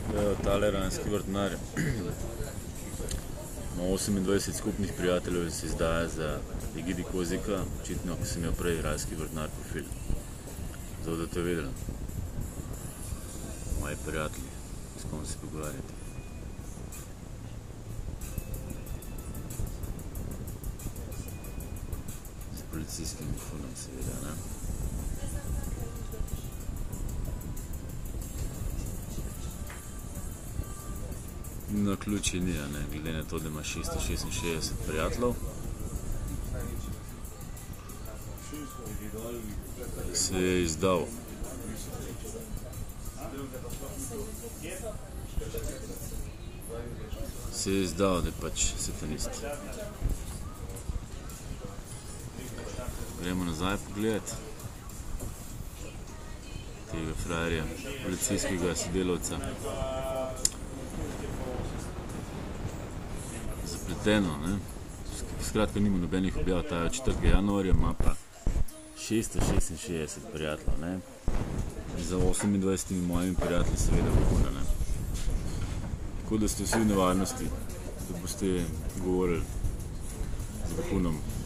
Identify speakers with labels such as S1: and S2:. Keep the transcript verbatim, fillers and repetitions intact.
S1: Tale Ranski vrtnar ima osemindvajset skupnih prijateljev in se izdaja za Egidi Kozika, očitno, ko sem imel prej Ranski vrtnar profil. Zato, da te vedeli, moji prijatelji, s kom se pogovarjati. S policijskim mikrofon, seveda, ne? Na ključi ni, ne, glede na to, da ima šeststo šestinšestdeset prijateljev. Se je izdal. Se je izdal, da je pač satanist. Gremo nazaj pogledati tega frajerja, policijskega sodelavca. Zapleteno, ne? Skratka, nima nobenih objav, ta je od četrtega januarja, ima pa šeststo šestinšestdeset prijateljev, ne? Za osemindvajsetimi mojimi prijatelji seveda vrhuna, ne? Tako da ste vsi v nevarnosti, da boste govorili z vrhunom.